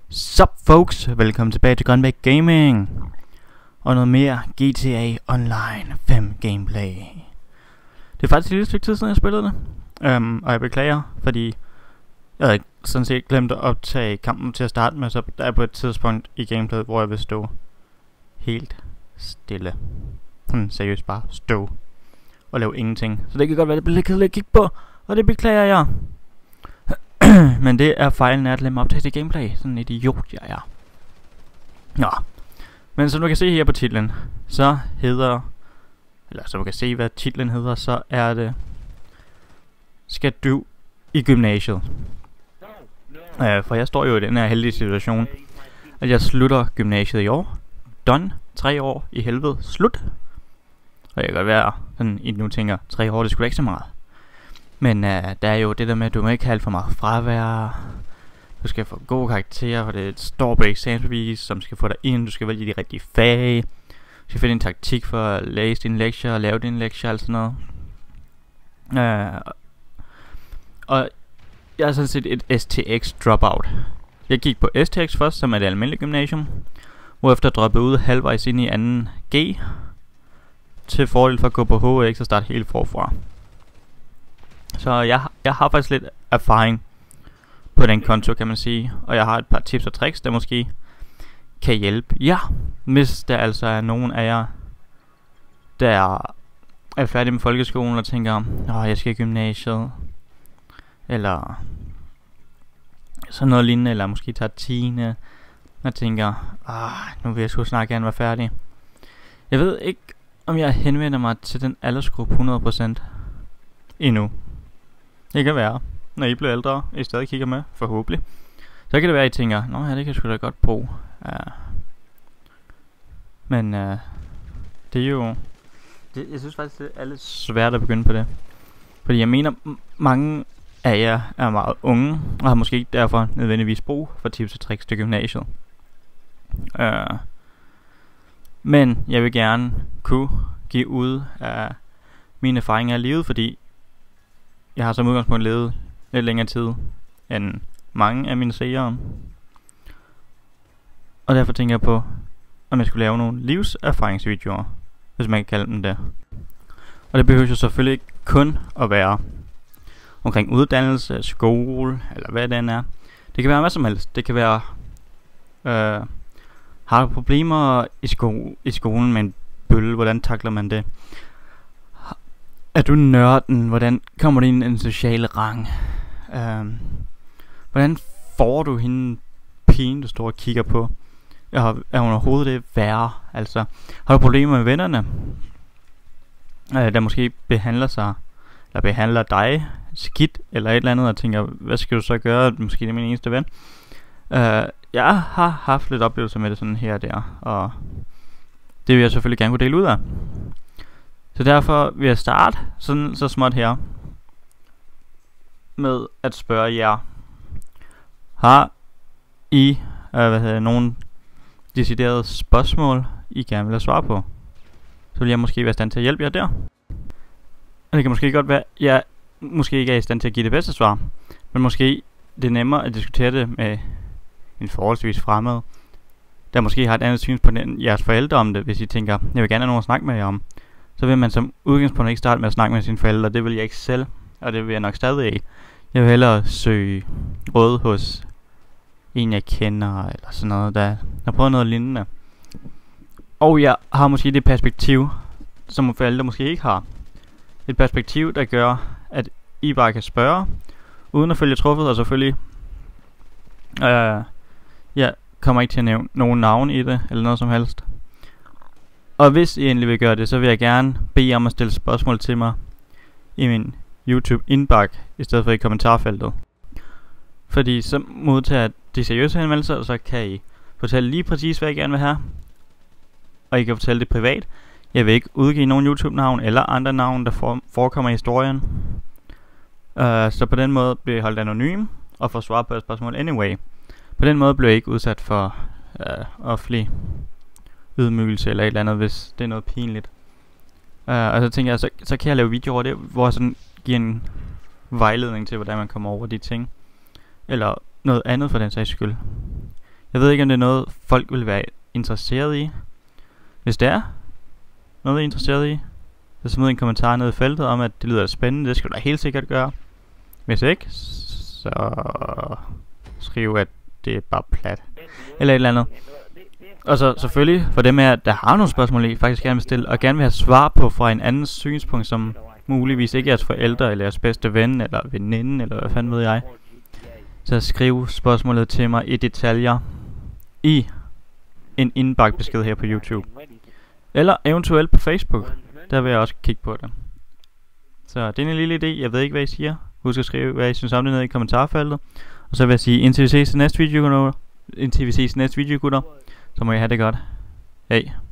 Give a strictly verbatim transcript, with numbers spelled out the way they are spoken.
Sup folks, velkommen tilbage til Grønbæk Gaming og noget mere G T A Online fem gameplay. Det er faktisk et lille stykke tid siden jeg spillede det, um, og jeg beklager, fordi jeg havde sådan set glemt at optage kampen til at starte med, så der er på et tidspunkt i gameplayet, hvor jeg vil stå helt stille. Hmm, seriøst bare stå og lave ingenting. Så det kan godt være, det bliver lidt kedeligt at kigge på, og det beklager jeg. Men det er fejlen af at lade mig optage til gameplay. Sådan en idiot jeg er. Nå. Men som du kan se her på titlen, så hedder, eller som du kan se hvad titlen hedder, så er det Skal du i gymnasiet? Uh, for jeg står jo i den her heldige situation, at jeg slutter gymnasiet i år. Done. Tre år i helvede. Slut. Og jeg kan godt være sådan, I nu tænker, tre år det skulle ikke så meget. Men uh, der er jo det der med, at du må ikke have alt for meget fravær. Du skal få gode karakterer, for det står på eksamensbevis, som skal få dig ind. Du skal vælge de rigtige fag. Du skal finde en taktik for at læse dine lektier og lave dine lektier og sådan noget. Uh, og jeg er sådan set et S T X dropout. Jeg gik på S T X først, som er det almindelige gymnasium, hvorefter droppede ud halvvejs ind i anden G, til fordel for at gå på H X og starte helt forfra. Så jeg, jeg har faktisk lidt erfaring på den konto, kan man sige. Og jeg har et par tips og tricks, der måske kan hjælpe. Ja, hvis der altså er nogen af jer, der er færdige med folkeskolen og tænker, åh, jeg skal i gymnasiet, eller sådan noget lignende, eller måske tager tiende og tænker, ah, nu vil jeg sgu snart gerne være færdig. Jeg ved ikke, om jeg henvender mig til den aldersgruppe hundrede procent endnu. Det kan være, når I bliver ældre, I stadig kigger med, forhåbentlig. Så kan det være, at I tænker, nå ja, det kan sgu da godt bruge. Uh, men uh, det er jo, det, jeg synes faktisk, det er lidt svært at begynde på det. Fordi jeg mener, mange af jer er meget unge, og har måske ikke derfor nødvendigvis brug for tips og tricks til gymnasiet. Uh, men jeg vil gerne kunne give ud af mine erfaringer i livet, fordi jeg har som udgangspunkt levet lidt længere tid end mange af mine seere. Og derfor tænker jeg på, om jeg skulle lave nogle livserfaringsvideoer, hvis man kan kalde dem det. Og det behøver jo selvfølgelig ikke kun at være omkring uddannelse, skole, eller hvad det end er. Det kan være hvad som helst. Det kan være, øh, har du problemer i, sko i skolen med en bølle, hvordan takler man det? Er du nørden? Hvordan kommer du ind i en social rang? Um, hvordan får du hende pigen, du står og kigger på? Er, er hun overhovedet det værre? Altså, har du problemer med vennerne? Uh, der måske behandler sig, eller behandler dig skidt, eller et eller andet, og tænker, hvad skal du så gøre? Måske det er min eneste ven. Uh, jeg har haft lidt oplevelser med det sådan her og der, og det vil jeg selvfølgelig gerne kunne dele ud af. Så derfor vil jeg starte sådan så småt her med at spørge jer, har I øh, hvad hedder det, nogle deciderede spørgsmål I gerne vil have svar på? Så vil jeg måske være i stand til at hjælpe jer der. Og det kan måske godt være, at jeg måske ikke er i stand til at give det bedste svar, men måske det er nemmere at diskutere det med en forholdsvis fremmed, der måske har et andet synspunkt end jeres forældre om det, hvis I tænker, jeg vil gerne have nogen at snakke med jer om. Så vil man som udgangspunkt ikke starte med at snakke med sine forældre. Det vil jeg ikke selv, og det vil jeg nok stadig ikke. Jeg vil hellere søge råd hos en jeg kender, eller sådan noget, der har prøvet noget lignende. Og jeg har måske det perspektiv, som forældre måske ikke har. Et perspektiv, der gør, at I bare kan spørge, uden at følge truffet, og selvfølgelig øh, jeg kommer ikke til at nævne nogen navn i det, eller noget som helst. Og hvis I endelig vil gøre det, så vil jeg gerne bede om at stille spørgsmål til mig i min YouTube indbakke, i stedet for i kommentarfeltet. Fordi så modtager de seriøse henvendelser, og så kan I fortælle lige præcis, hvad I gerne vil have. Og I kan fortælle det privat. Jeg vil ikke udgive nogen YouTube-navn eller andre navn, der for forekommer i historien. Uh, så på den måde bliver jeg holdt anonym og får svar på et spørgsmål anyway. På den måde bliver jeg ikke udsat for uh, offentlig ydmygelse eller et eller andet, hvis det er noget pinligt. Uh, og så tænker jeg, så, så kan jeg lave videoer over det, hvor jeg sådan giver en vejledning til, hvordan man kommer over de ting. Eller noget andet for den sags skyld. Jeg ved ikke, om det er noget, folk vil være interesseret i. Hvis det er noget, I er interesseret i, så smid en kommentar ned i feltet om, at det lyder spændende. Det skal du da helt sikkert gøre. Hvis ikke, så skriv, at det er bare plat. Eller et eller andet. Og så selvfølgelig, for dem her, der har nogle spørgsmål, I faktisk gerne vil stille, og gerne vil have svar på fra en andens synspunkt, som muligvis ikke er jeres forældre, eller jeres bedste ven, eller veninde, eller hvad fanden ved jeg. Så skriv spørgsmålet til mig i detaljer i en indbagt besked her på YouTube. Eller eventuelt på Facebook. Der vil jeg også kigge på det. Så det er en lille idé. Jeg ved ikke, hvad I siger. Husk at skrive, hvad I synes om det nede i kommentarfeltet. Og så vil jeg sige, indtil vi ses i næste video, gutter. Indtil vi ses i næste video, gutter. Så må I have det godt. Hej.